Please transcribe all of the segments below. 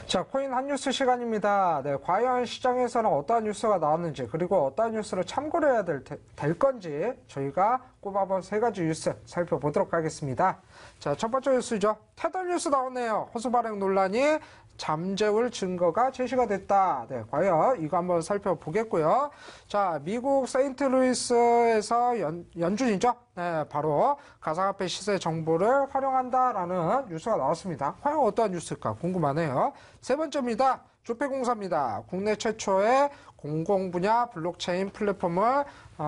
자, 코인 한 뉴스 시간입니다. 네, 과연 시장에서는 어떠한 뉴스가 나왔는지, 그리고 어떠한 뉴스를 참고를 해야 될 건지 저희가 꼽아본 세 가지 뉴스 살펴보도록 하겠습니다. 자, 첫 번째 뉴스죠. 테더 뉴스 나오네요. 허수 발행 논란이 잠재울 증거가 제시가 됐다. 네, 과연 이거 한번 살펴보겠고요. 자, 미국 세인트루이스에서 연준이죠. 네, 바로 가상화폐 시세 정보를 활용한다라는 뉴스가 나왔습니다. 과연 어떠한 뉴스일까 궁금하네요. 세 번째입니다. 조폐공사입니다. 국내 최초의 공공 분야 블록체인 플랫폼을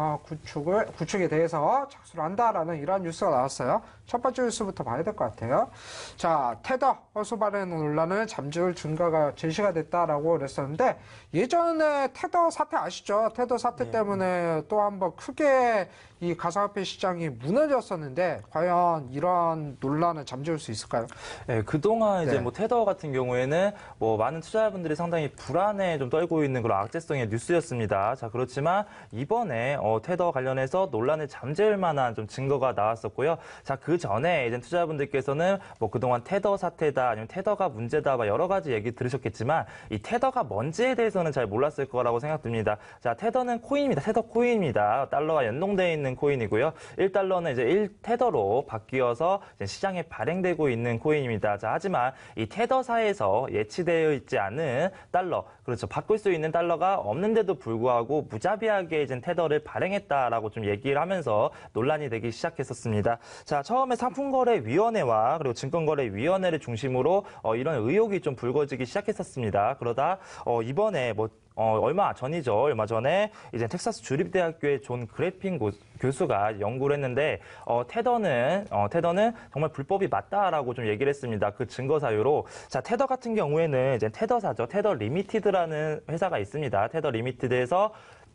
구축에 대해서 착수를 한다라는 이러한 뉴스가 나왔어요. 첫 번째 뉴스부터 봐야 될 것 같아요. 자, 테더 허수 발행 논란을 잠재울 증거가 제시가 됐다라고 그랬었는데, 예전에 테더 사태 아시죠? 테더 사태 때문에 또 한번 크게 이 가상화폐 시장이 무너졌었는데, 과연 이런 논란을 잠재울 수 있을까요? 네, 그동안 이제 네. 뭐 테더 같은 경우에는 뭐 많은 투자자분들이 상당히 불안에 좀 떨고 있는 그런 악재성의 뉴스였습니다. 자, 그렇지만 이번에 테더 관련해서 논란을 잠재울 만한 좀 증거가 나왔었고요. 자, 그 전에 이제 투자자분들께서는 뭐 그동안 테더 사태다, 아니면 테더가 문제다, 막 여러 가지 얘기 들으셨겠지만 이 테더가 뭔지에 대해서는 잘 몰랐을 거라고 생각됩니다. 자, 테더는 코인입니다. 테더 코인입니다. 달러와 연동되어 있는 코인이고요. 1달러는 이제 1테더로 바뀌어서 이제 시장에 발행되고 있는 코인입니다. 자, 하지만 이 테더사에서 예치되어 있지 않은 달러, 그렇죠. 바꿀 수 있는 달러가 없는데도 불구하고 무자비하게 이제 테더를 발행했다라고 좀 얘기를 하면서 논란이 되기 시작했었습니다. 자, 처음에 상품거래위원회와 그리고 증권거래위원회를 중심으로 이런 의혹이 좀 불거지기 시작했었습니다. 그러다 이번에 얼마 전에 이제 텍사스 주립대학교의 존 그래핀 교수가 연구를 했는데 테더는 정말 불법이 맞다라고 좀 얘기를 했습니다. 그 증거 사유로. 자, 테더 같은 경우에는 이제 테더사죠. 테더 리미티드라는 회사가 있습니다. 테더 리미티드에서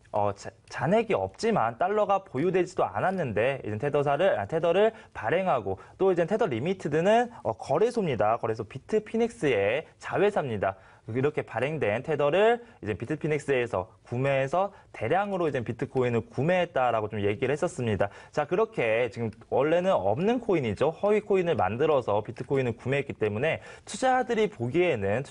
잔액이 없지만 달러가 보유되지도 않았는데 이제 테더를 발행하고, 또 이제 테더 리미티드는 거래소입니다. 거래소 비트피닉스의 자회사입니다. 이렇게 발행된 테더를 이제 비트피닉스에서 구매해서 대량으로 이제 비트코인을 구매했다라고 좀 얘기를 했었습니다. 자, 그렇게 지금 원래는 없는 코인이죠. 허위 코인을 만들어서 비트코인을 구매했기 때문에 투자분들이 보기에는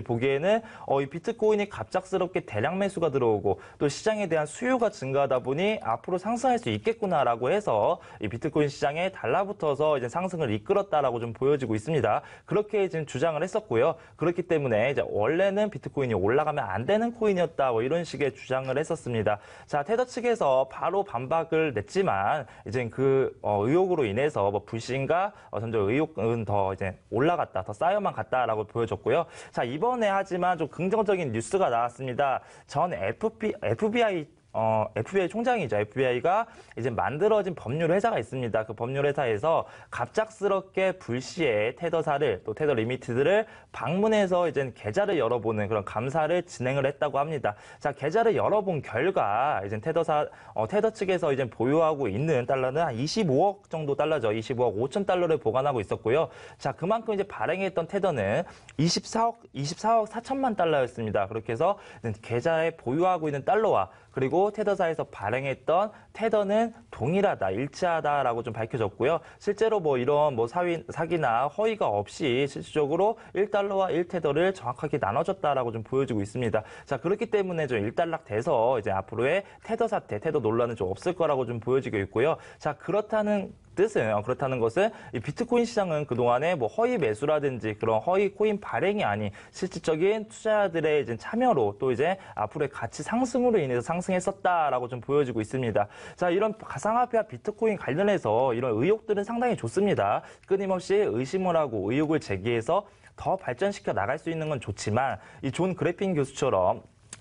이 비트코인이 갑작스럽게 대량 매수가 들어오고 또 시장에 대한 수요가 증가하다 보니 앞으로 상승할 수 있겠구나라고 해서 이 비트코인 시장에 달라붙어서 이제 상승을 이끌었다라고 좀 보여지고 있습니다. 그렇게 지금 주장을 했었고요. 그렇기 때문에 이제 원래는 비트코인이 올라가면 안 되는 코인이었다, 뭐 이런 식의 주장을 했었습니다. 자, 테더 측에서 바로 반박을 냈지만 이제 그 의혹으로 인해서 뭐 불신과 점점 의혹은 더 이제 올라갔다, 더 쌓여만 갔다라고 보여졌고요. 자, 이번에 하지만 좀 긍정적인 뉴스가 나왔습니다. 전 FBI 총장이죠. FBI가 이제 만들어진 법률 회사가 있습니다. 그 법률 회사에서 갑작스럽게 불시에 테더사를, 또 테더 리미티드를 방문해서 이제 계좌를 열어보는 그런 감사를 진행을 했다고 합니다. 자, 계좌를 열어본 결과 이제 테더 측에서 이제 보유하고 있는 달러는 한 25억 정도 달러죠. 25억 5천 달러를 보관하고 있었고요. 자, 그만큼 이제 발행했던 테더는 24억 4천만 달러였습니다. 그렇게 해서 계좌에 보유하고 있는 달러와 그리고 테더사에서 발행했던 테더는 동일하다, 일치하다라고 좀 밝혀졌고요. 실제로 뭐 이런 뭐 사기나 허위가 없이 실질적으로 1달러와 1테더를 정확하게 나눠줬다라고 좀 보여지고 있습니다. 자, 그렇기 때문에 좀 일단락돼서 이제 앞으로의 테더 사태, 테더 논란은 좀 없을 거라고 좀 보여지고 있고요. 자, 그렇다는 것은 이 비트코인 시장은 그동안에 뭐 허위 매수라든지 그런 허위 코인 발행이 아닌 실질적인 투자자들의 이제 참여로, 또 이제 앞으로의 가치 상승으로 인해서 상승했었다라고 좀 보여지고 있습니다. 자, 이런 가상화폐와 비트코인 관련해서 이런 의혹들은 상당히 좋습니다. 끊임없이 의심을 하고 의혹을 제기해서 더 발전시켜 나갈 수 있는 건 좋지만, 이 존 그래핀 교수처럼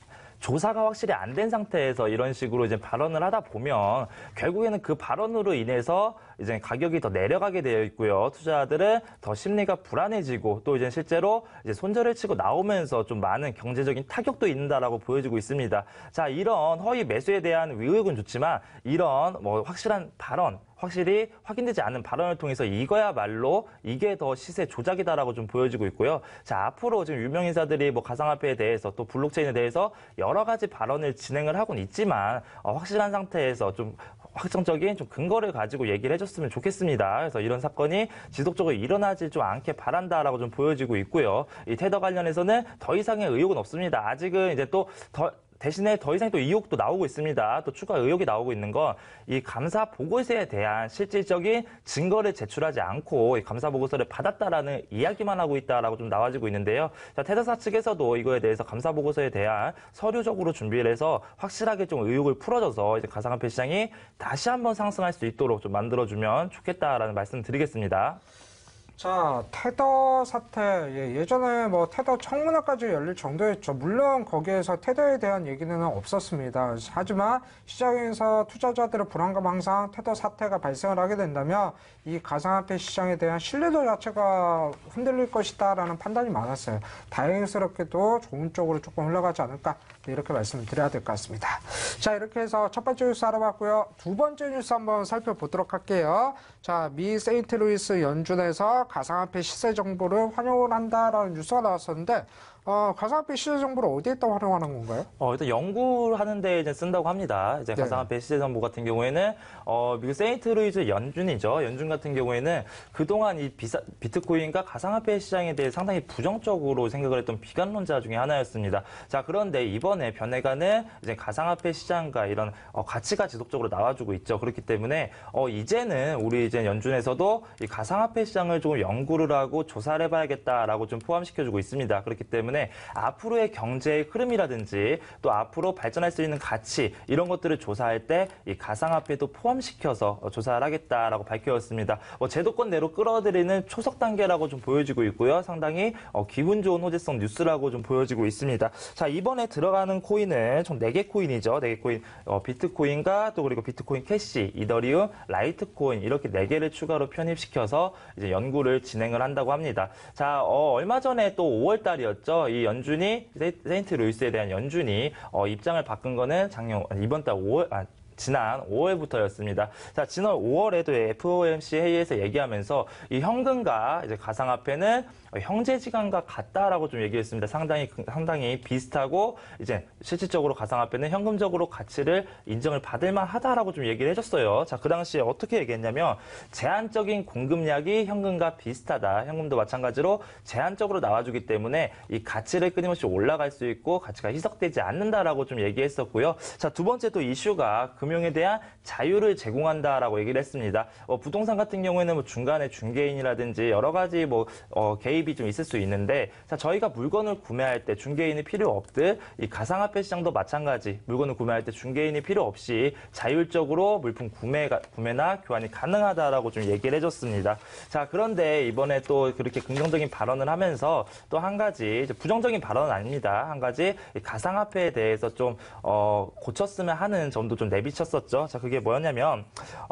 조사가 확실히 안 된 상태에서 이런 식으로 이제 발언을 하다 보면 결국에는 그 발언으로 인해서 이제 가격이 더 내려가게 되어 있고요. 투자자들은 더 심리가 불안해지고, 또 이제 실제로 이제 손절을 치고 나오면서 좀 많은 경제적인 타격도 있는다라고 보여지고 있습니다. 자, 이런 허위 매수에 대한 의혹은 좋지만 이런 뭐 확실한 발언, 확실히 확인되지 않은 발언을 통해서 이거야말로 이게 더 시세 조작이다라고 좀 보여지고 있고요. 자, 앞으로 지금 유명 인사들이 뭐 가상화폐에 대해서 또 블록체인에 대해서 여러 가지 발언을 진행을 하고는 있지만 확실한 상태에서 좀 확정적인 좀 근거를 가지고 얘기를 해줬으면 좋겠습니다. 그래서 이런 사건이 지속적으로 일어나지 좀 않게 바란다라고 좀 보여지고 있고요. 이 테더 관련해서는 더 이상의 의혹은 없습니다. 아직은 이제 대신에 더 이상 또 의혹도 나오고 있습니다. 또 추가 의혹이 나오고 있는 건 이 감사 보고서에 대한 실질적인 증거를 제출하지 않고 이 감사 보고서를 받았다라는 이야기만 하고 있다라고 좀 나와지고 있는데요. 자, 테더사 측에서도 이거에 대해서 감사 보고서에 대한 서류적으로 준비를 해서 확실하게 좀 의혹을 풀어줘서 이제 가상화폐 시장이 다시 한번 상승할 수 있도록 좀 만들어주면 좋겠다라는 말씀 드리겠습니다. 자, 테더 사태, 예전에 뭐 테더 청문회까지 열릴 정도였죠. 물론 거기에서 테더에 대한 얘기는 없었습니다. 하지만 시장에서 투자자들의 불안감 항상 테더 사태가 발생을 하게 된다면 이 가상화폐 시장에 대한 신뢰도 자체가 흔들릴 것이다라는 판단이 많았어요. 다행스럽게도 좋은 쪽으로 조금 흘러가지 않을까, 이렇게 말씀을 드려야 될 것 같습니다. 자, 이렇게 해서 첫 번째 뉴스 알아봤고요. 두 번째 뉴스 한번 살펴보도록 할게요. 자, 미 세인트루이스 연준에서 가상화폐 시세 정보를 활용을 한다라는 뉴스가 나왔었는데, 가상화폐 시세 정보를 어디에다 활용하는 건가요? 일단 연구를 하는데 이제 쓴다고 합니다. 이제 네. 가상화폐 시세 정보 같은 경우에는 미국 세인트루이스 연준이죠. 연준 같은 경우에는 그동안 이 비트코인과 가상화폐 시장에 대해 상당히 부정적으로 생각을 했던 비관론자 중에 하나였습니다. 자, 그런데 이번에 변해가는 이제 가상화폐 시장과 이런 가치가 지속적으로 나와주고 있죠. 그렇기 때문에 이제는 우리 이제 연준에서도 이 가상화폐 시장을 조금 연구를 하고 조사를 해봐야겠다라고 좀 포함시켜주고 있습니다. 그렇기 때문에 앞으로의 경제의 흐름이라든지 또 앞으로 발전할 수 있는 가치 이런 것들을 조사할 때 이 가상화폐도 포함시켜서 조사를 하겠다라고 밝혔습니다. 제도권 내로 끌어들이는 초석 단계라고 좀 보여지고 있고요. 상당히 기분 좋은 호재성 뉴스라고 좀 보여지고 있습니다. 자, 이번에 들어가는 코인은 총 4개 코인이죠. 4개 코인, 비트코인과 또 그리고 비트코인 캐시, 이더리움, 라이트코인 이렇게 4개를 추가로 편입시켜서 이제 연구를 진행을 한다고 합니다. 자, 얼마 전에 또 5월 달이었죠. 이 연준이 세인트루이스에 대한 연준이 입장을 바꾼 거는 이번 달 5월 지난 5월부터였습니다. 자, 지난 5월에도 FOMC 회의에서 얘기하면서 이 현금과 이제 가상화폐는 형제지간과 같다라고 좀 얘기했습니다. 상당히 비슷하고 이제 실질적으로 가상화폐는 현금적으로 가치를 인정을 받을 만하다라고 좀 얘기를 해줬어요. 자, 그 당시에 어떻게 얘기했냐면 제한적인 공급량이 현금과 비슷하다. 현금도 마찬가지로 제한적으로 나와주기 때문에 이 가치를 끊임없이 올라갈 수 있고 가치가 희석되지 않는다라고 좀 얘기했었고요. 자, 두 번째 또 이슈가 금융에 대한 자유를 제공한다라고 얘기를 했습니다. 부동산 같은 경우에는 뭐 중간에 중개인이라든지 여러 가지 개입이 좀 있을 수 있는데, 자, 저희가 물건을 구매할 때 중개인이 필요 없듯 이 가상화폐 시장도 마찬가지 물건을 구매할 때 중개인이 필요 없이 자율적으로 물품 구매나 교환이 가능하다라고 좀 얘기를 해줬습니다. 자, 그런데 이번에 또 그렇게 긍정적인 발언을 하면서 또 한 가지 부정적인 발언은 아닙니다. 한 가지 가상화폐에 대해서 좀 고쳤으면 하는 점도 좀 내비쳤었죠. 자, 그게 뭐였냐면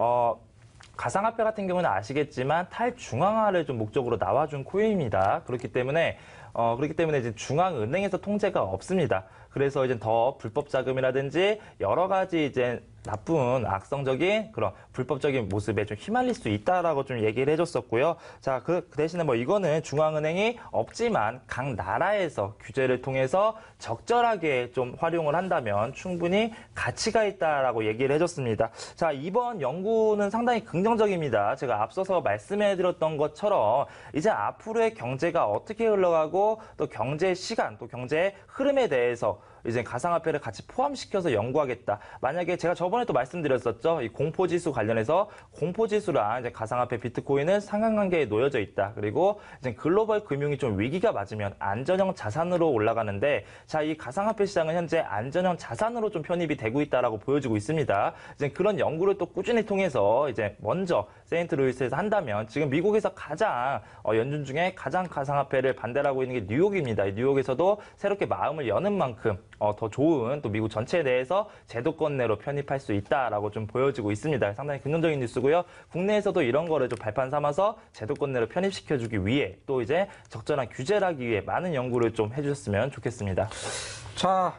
가상화폐 같은 경우는 아시겠지만 탈중앙화를 좀 목적으로 나와준 코인입니다. 그렇기 때문에 이제 중앙은행에서 통제가 없습니다. 그래서 이제 더 불법 자금이라든지 여러 가지 이제 나쁜 악성적인 그런 불법적인 모습에 좀 휘말릴 수 있다라고 좀 얘기를 해줬었고요. 자, 그 대신에 이거는 중앙은행이 없지만 각 나라에서 규제를 통해서 적절하게 좀 활용을 한다면 충분히 가치가 있다라고 얘기를 해줬습니다. 자, 이번 연구는 상당히 긍정적입니다. 제가 앞서서 말씀해드렸던 것처럼 이제 앞으로의 경제가 어떻게 흘러가고 또 경제 시간 또 경제의 흐름에 대해서 이제 가상화폐를 같이 포함시켜서 연구하겠다. 만약에 제가 저번에 또 말씀드렸었죠. 이 공포지수 관련해서 공포지수랑 이제 가상화폐 비트코인은 상관관계에 놓여져 있다. 그리고 이제 글로벌 금융이 좀 위기가 맞으면 안전형 자산으로 올라가는데, 자, 이 가상화폐 시장은 현재 안전형 자산으로 좀 편입이 되고 있다라고 보여지고 있습니다. 이제 그런 연구를 또 꾸준히 통해서 이제 먼저 세인트루이스에서 한다면 지금 미국에서 가장 연준 중에 가장 가상화폐를 반대를 하고 있는 게 뉴욕입니다. 뉴욕에서도 새롭게 마음을 여는 만큼 더 좋은 또 미국 전체에 대해서 제도권 내로 편입할 수 있다라고 좀 보여지고 있습니다. 상당히 긍정적인 뉴스고요. 국내에서도 이런 거를 좀 발판 삼아서 제도권 내로 편입시켜주기 위해 또 이제 적절한 규제를 하기 위해 많은 연구를 좀 해주셨으면 좋겠습니다. 자,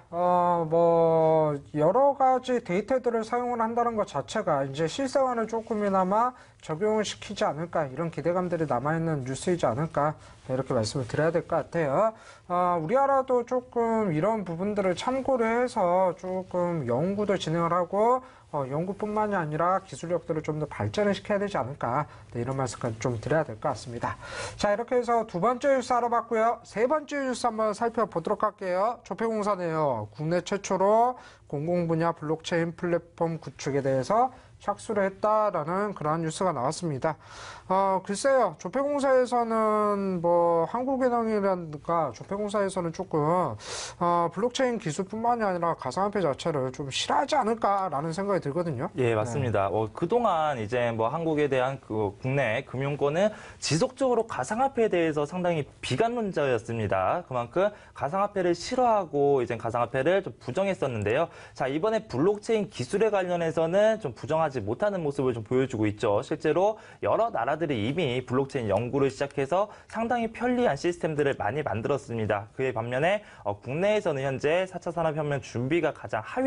여러 가지 데이터들을 사용을 한다는 것 자체가 이제 실생활을 조금이나마 적용을 시키지 않을까, 이런 기대감들이 남아있는 뉴스이지 않을까, 이렇게 말씀을 드려야 될 것 같아요. 우리나라도 조금 이런 부분들을 참고를 해서 조금 연구도 진행을 하고 연구뿐만이 아니라 기술력들을 좀 더 발전을 시켜야 되지 않을까, 이런 말씀까지 좀 드려야 될 것 같습니다. 자, 이렇게 해서 두 번째 뉴스 알아봤고요. 세 번째 뉴스 한번 살펴보도록 할게요. 조폐공사네요. 국내 최초로 공공분야 블록체인 플랫폼 구축에 대해서 착수를 했다라는 그러한 뉴스가 나왔습니다. 글쎄요, 조폐공사에서는 뭐 한국은행이라든가 조폐공사에서는 조금 블록체인 기술뿐만이 아니라 가상화폐 자체를 좀 싫어하지 않을까라는 생각이 들거든요. 예, 맞습니다. 그동안 이제 뭐 한국에 대한 그 국내 금융권은 지속적으로 가상화폐에 대해서 상당히 비관론자였습니다. 그만큼 가상화폐를 싫어하고 이제 가상화폐를 좀 부정했었는데요. 자, 이번에 블록체인 기술에 관련해서는 좀 부정하지 못하는 모습을 좀 보여주고 있죠. 실제로 여러 나라들이 이미 블록체인 연구를 시작해서 상당히 편리한 시스템들을 많이 만들었습니다. 그에 반면에 국내에서는 현재 4차 산업혁명 준비가 가장 하위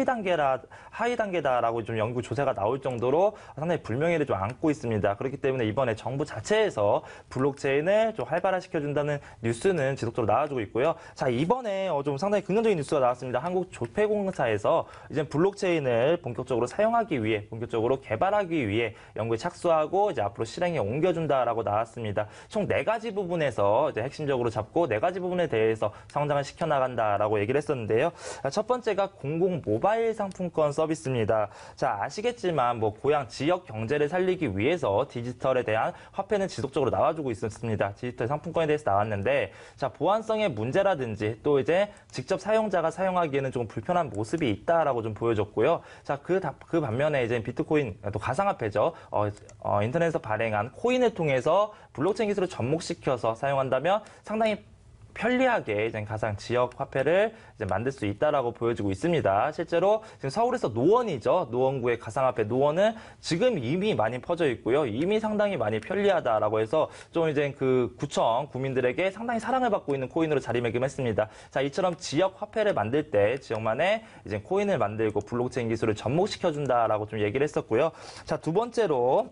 단계다라고 좀 연구 조사가 나올 정도로 상당히 불명예를 좀 안고 있습니다. 그렇기 때문에 이번에 정부 자체에서 블록체인을 좀 활발화시켜준다는 뉴스는 지속적으로 나와주고 있고요. 자, 이번에 좀 상당히 긍정적인 뉴스가 나왔습니다. 한국조폐공사에서 이제 블록체인을 본격적으로 사용하기 위해, 본격적으로 개발하기 위해 연구에 착수하고 이제 앞으로 실행에 옮겨준다라고 나왔습니다. 총 4가지 부분에서 이제 핵심적으로 잡고 4가지 부분에 대해서 성장을 시켜나간다라고 얘기를 했었는데요. 첫 번째가 공공 모바일 상품권 서비스입니다. 자, 아시겠지만 뭐 고향 지역 경제를 살리기 위해서 디지털에 대한 화폐는 지속적으로 나와주고 있었습니다. 디지털 상품권에 대해서 나왔는데, 자, 보안성의 문제라든지 또 이제 직접 사용자가 사용하기에는 조금 불편한 모습이 있다라고 좀 보여줬고요. 자, 그 반면에 이제 비트코인, 또 가상화폐죠. 인터넷에서 발행한 코인을 통해서 블록체인 기술을 접목시켜서 사용한다면 상당히 편리하게 이제 가상 지역 화폐를 이제 만들 수 있다라고 보여지고 있습니다. 실제로 지금 서울에서 노원이죠. 노원구의 가상화폐 노원은 지금 이미 많이 퍼져 있고요. 이미 상당히 많이 편리하다라고 해서 좀 이제 그 구청 구민들에게 상당히 사랑을 받고 있는 코인으로 자리매김했습니다. 자, 이처럼 지역 화폐를 만들 때 지역만의 이제 코인을 만들고 블록체인 기술을 접목시켜준다라고 좀 얘기를 했었고요. 자, 두 번째로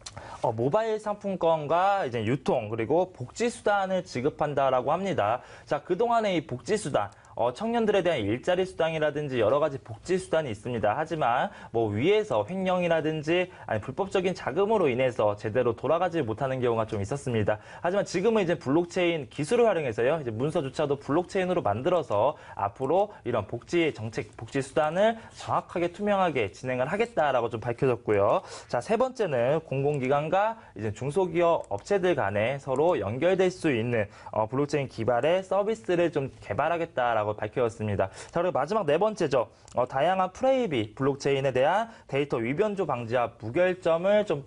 모바일 상품권과 이제 유통 그리고 복지 수단을 지급한다라고 합니다. 자, 그동안의 이 복지 수단, 청년들에 대한 일자리 수당이라든지 여러 가지 복지 수단이 있습니다. 하지만 뭐 위에서 횡령이라든지 아니 불법적인 자금으로 인해서 제대로 돌아가지 못하는 경우가 좀 있었습니다. 하지만 지금은 이제 블록체인 기술을 활용해서요, 이제 문서조차도 블록체인으로 만들어서 앞으로 이런 복지 정책, 복지 수단을 정확하게 투명하게 진행을 하겠다라고 좀 밝혀졌고요. 자, 세 번째는 공공기관과 이제 중소기업 업체들 간에 서로 연결될 수 있는 블록체인 기반의 서비스를 좀 개발하겠다라고 밝혀졌습니다. 자, 그리고 마지막 네 번째죠. 다양한 프라이빗 블록체인에 대한 데이터 위변조 방지와 무결점을 좀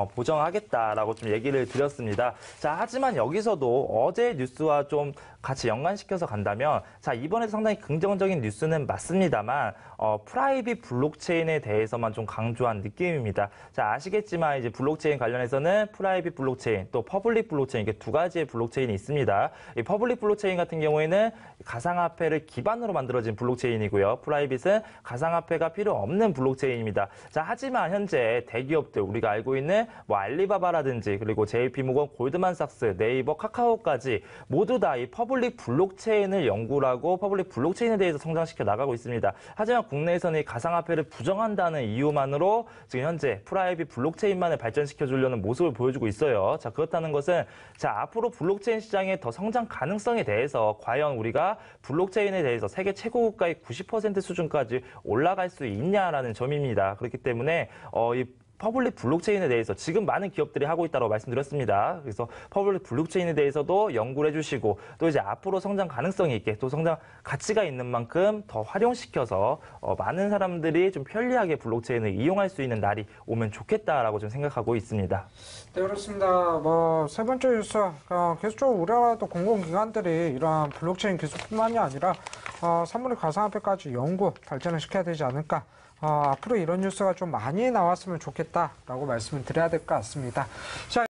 보정하겠다라고 좀 얘기를 드렸습니다. 자, 하지만 여기서도 어제 뉴스와 좀 같이 연관시켜서 간다면, 자, 이번에 상당히 긍정적인 뉴스는 맞습니다만, 프라이빗 블록체인에 대해서만 좀 강조한 느낌입니다. 자, 아시겠지만 이제 블록체인 관련해서는 프라이빗 블록체인, 또 퍼블릭 블록체인, 이렇게 두 가지의 블록체인이 있습니다. 이 퍼블릭 블록체인 같은 경우에는 가상화폐를 기반으로 만들어진 블록체인이고요. 프라이빗은 가상화폐가 필요 없는 블록체인입니다. 자, 하지만 현재 대기업들, 우리가 알고 있는 뭐 알리바바라든지 그리고 JP모건, 골드만삭스, 네이버, 카카오까지 모두 다 이 퍼블릭 블록체인을 연구를 하고 퍼블릭 블록체인에 대해서 성장시켜 나가고 있습니다. 하지만 국내에서는 이 가상화폐를 부정한다는 이유만으로 지금 현재 프라이빗 블록체인만을 발전시켜 주려는 모습을 보여주고 있어요. 자, 그렇다는 것은 자, 앞으로 블록체인 시장의 더 성장 가능성에 대해서 과연 우리가 블록체인에 대해서 세계 최고 국가의 90% 수준까지 올라갈 수 있냐라는 점입니다. 그렇기 때문에 이 퍼블릭 블록체인에 대해서 지금 많은 기업들이 하고 있다고 말씀드렸습니다. 그래서 퍼블릭 블록체인에 대해서도 연구를 해주시고 또 이제 앞으로 성장 가능성이 있게 또 성장 가치가 있는 만큼 더 활용시켜서 많은 사람들이 좀 편리하게 블록체인을 이용할 수 있는 날이 오면 좋겠다라고 좀 생각하고 있습니다. 네, 그렇습니다. 뭐 세 번째 뉴스, 계속적으로 우리나라도 공공기관들이 이러한 블록체인 기술뿐만이 아니라 사물의 가상화폐까지 연구 발전을 시켜야 되지 않을까. 앞으로 이런 뉴스가 좀 많이 나왔으면 좋겠다라고 말씀을 드려야 될 것 같습니다. 자,